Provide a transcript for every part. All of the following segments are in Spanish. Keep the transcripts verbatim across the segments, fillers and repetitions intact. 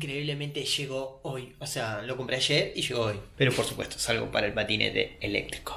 increíblemente llegó hoy. O sea, lo compré ayer y llegó hoy. Pero por supuesto, es algo para el patinete eléctrico.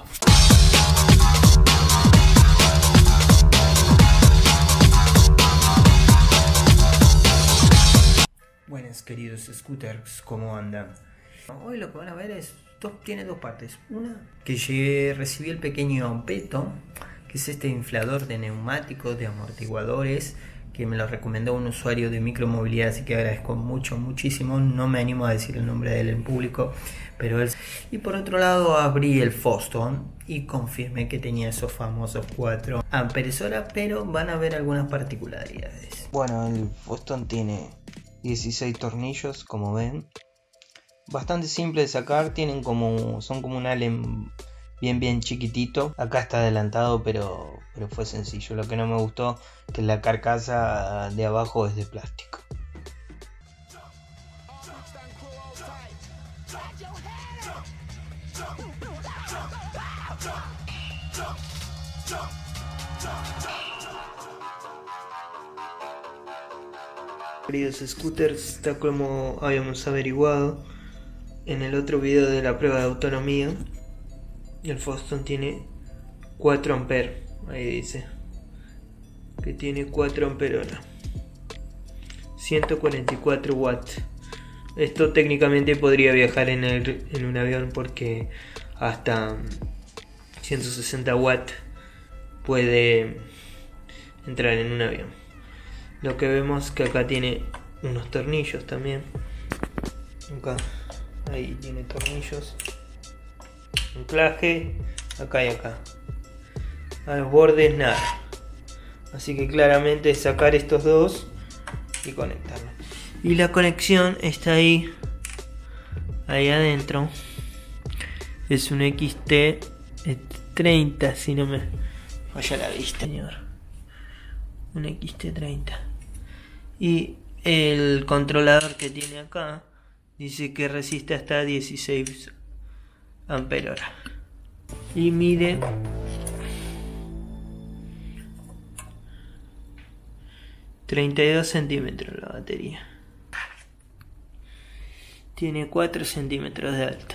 Buenas queridos scooters, ¿cómo andan? Hoy lo que van a ver es, dos, tiene dos partes. Una, que llegué, recibí el pequeño peto, que es este inflador de neumáticos, de amortiguadores, que me lo recomendó un usuario de micromovilidad, así que agradezco mucho, muchísimo. No me animo a decir el nombre de él en público, pero él... Y por otro lado abrí el Foston y confirmé que tenía esos famosos cuatro amperes hora, pero van a ver algunas particularidades. Bueno, el Foston tiene dieciséis tornillos, como ven. Bastante simple de sacar, tienen como, son como un allen bien bien chiquitito. Acá está adelantado, pero, pero fue sencillo. Lo que no me gustó que la carcasa de abajo es de plástico. Queridos scooters, está como habíamos averiguado en el otro video de la prueba de autonomía. El Foston tiene cuatro amperes, ahí dice que tiene cuatro amperes hora, ciento cuarenta y cuatro watts. Esto técnicamente podría viajar en, el, en un avión, porque hasta ciento sesenta watts puede entrar en un avión. Lo que vemos que acá tiene unos tornillos también. Acá, ahí tiene tornillos. Anclaje, acá y acá. A los bordes nada. Así que claramente es sacar estos dos y conectarlos. Y la conexión está ahí, ahí adentro. Es un X T treinta, si no me falla la vista, señor. Un X T treinta. Y el controlador que tiene acá dice que resiste hasta dieciséis amperes hora y mide treinta y dos centímetros la batería. Tiene cuatro centímetros de alto.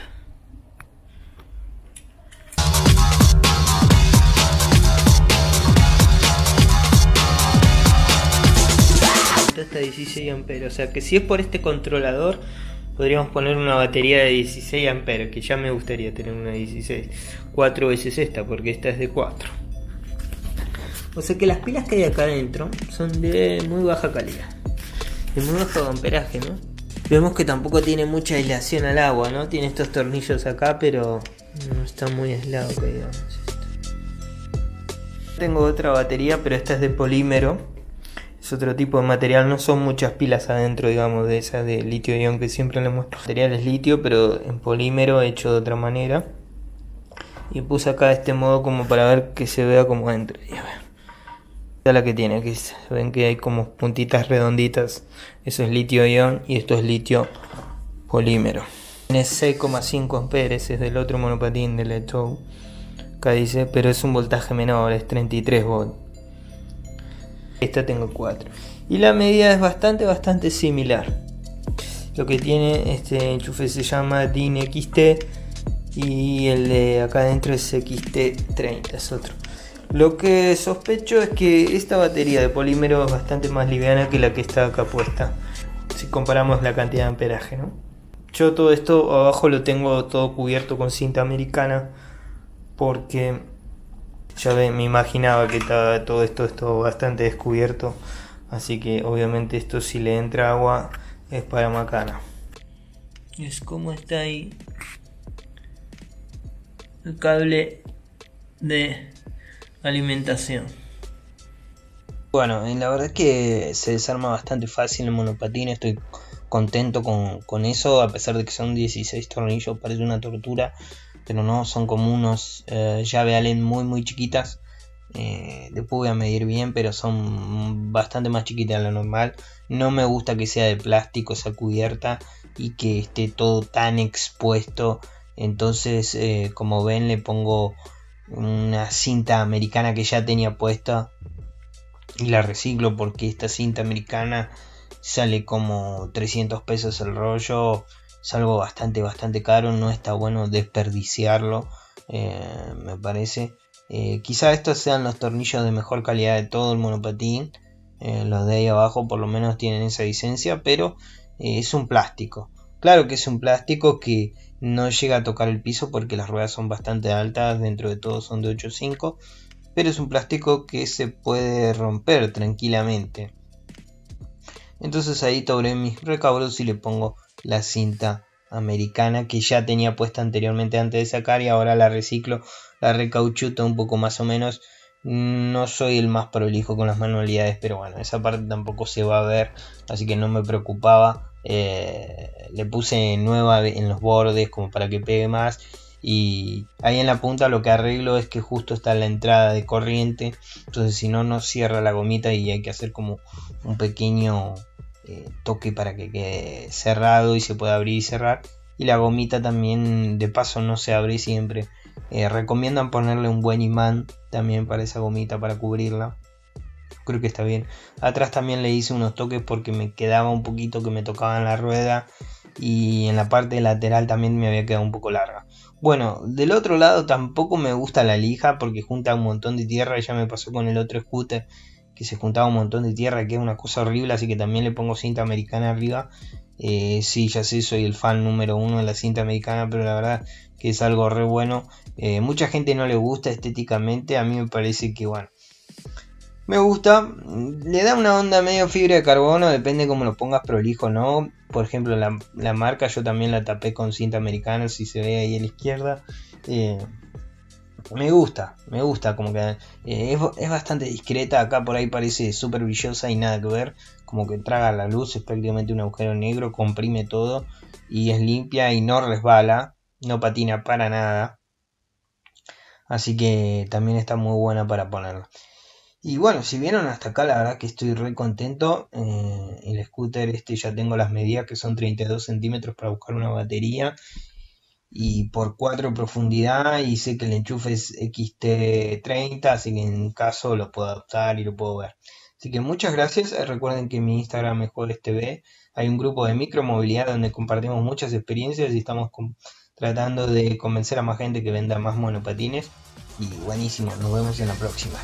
Hasta dieciséis amperes, o sea que si es por este controlador podríamos poner una batería de dieciséis amperes, que ya me gustaría tener una dieciséis. Cuatro veces esta, porque esta es de cuatro. O sea que las pilas que hay acá adentro son de muy baja calidad, de muy bajo amperaje, ¿no? Vemos que tampoco tiene mucha aislación al agua, ¿no? Tiene estos tornillos acá, pero no está muy aislado, que digamos esto. Tengo otra batería, pero esta es de polímero. Es otro tipo de material, no son muchas pilas adentro, digamos, de esa de litio-ion que siempre les muestro. El material es litio, pero en polímero hecho de otra manera. Y puse acá de este modo como para ver que se vea como adentro. Y a ver. Esta es la que tiene, que es, ven que hay como puntitas redonditas. Eso es litio-ion y esto es litio polímero. Tiene seis coma cinco amperes, es del otro monopatín de Letou. Acá dice, pero es un voltaje menor, es treinta y tres volts. Esta tengo cuatro. Y la medida es bastante, bastante similar. Lo que tiene este enchufe se llama D I N X T. Y el de acá adentro es X T treinta, es otro. Lo que sospecho es que esta batería de polímero es bastante más liviana que la que está acá puesta, si comparamos la cantidad de amperaje, ¿no? Yo todo esto abajo lo tengo todo cubierto con cinta americana, porque ya me imaginaba que estaba todo esto, esto bastante descubierto. Así que obviamente esto, si le entra agua, es para macana. Es como está ahí el cable de alimentación. Bueno, la verdad es que se desarma bastante fácil el monopatín. Estoy contento con, con eso, a pesar de que son dieciséis tornillos. Parece una tortura, pero no, son como unos eh, llave Allen muy muy chiquitas. Eh, después voy a medir bien, pero son bastante más chiquitas de lo normal. No me gusta que sea de plástico esa cubierta y que esté todo tan expuesto. Entonces, eh, como ven, le pongo una cinta americana que ya tenía puesta y la reciclo, porque esta cinta americana sale como trescientos pesos el rollo. Es algo bastante bastante caro, no está bueno desperdiciarlo, eh, me parece. Eh, quizá estos sean los tornillos de mejor calidad de todo el monopatín, eh, los de ahí abajo por lo menos tienen esa licencia, pero eh, es un plástico. Claro que es un plástico que no llega a tocar el piso porque las ruedas son bastante altas, dentro de todo son de ocho punto cinco, pero es un plástico que se puede romper tranquilamente. Entonces ahí tomaré mis recaudos y le pongo la cinta americana que ya tenía puesta anteriormente antes de sacar, y ahora la reciclo, la recauchuto un poco más o menos. No soy el más prolijo con las manualidades, pero bueno, esa parte tampoco se va a ver, así que no me preocupaba. Eh, le puse nueva en los bordes como para que pegue más, y ahí en la punta lo que arreglo es que justo está la entrada de corriente, entonces si no no cierra la gomita y hay que hacer como un pequeño eh, toque para que quede cerrado y se pueda abrir y cerrar. Y la gomita también de paso no se abre siempre. Eh, recomiendan ponerle un buen imán también para esa gomita, para cubrirla. Creo que está bien. Atrás también le hice unos toques porque me quedaba un poquito que me tocaban la rueda, y en la parte lateral también me había quedado un poco larga. Bueno, del otro lado tampoco me gusta la lija porque junta un montón de tierra. Ya me pasó con el otro scooter que se juntaba un montón de tierra, que es una cosa horrible, así que también le pongo cinta americana arriba. Eh, sí, ya sé, soy el fan número uno de la cinta americana, pero la verdad que es algo re bueno. Eh, mucha gente no le gusta estéticamente, a mí me parece que bueno, me gusta, le da una onda medio fibra de carbono, depende cómo lo pongas prolijo, ¿no? Por ejemplo, la, la marca yo también la tapé con cinta americana, si se ve ahí a la izquierda. Eh, me gusta, me gusta, como que eh, es, es bastante discreta. Acá por ahí parece súper brillosa y nada que ver, como que traga la luz, es prácticamente un agujero negro, comprime todo y es limpia y no resbala, no patina para nada. Así que también está muy buena para ponerla. Y bueno, si vieron hasta acá, la verdad que estoy re contento. Eh, el scooter este ya tengo las medidas, que son treinta y dos centímetros para buscar una batería, y por cuatro de profundidad, y sé que el enchufe es equis te treinta, así que en caso lo puedo adaptar y lo puedo ver. Así que muchas gracias. Eh, recuerden que en mi Instagram Mejores T V hay un grupo de micromovilidad donde compartimos muchas experiencias y estamos tratando de convencer a más gente que venda más monopatines. Y buenísimo, nos vemos en la próxima.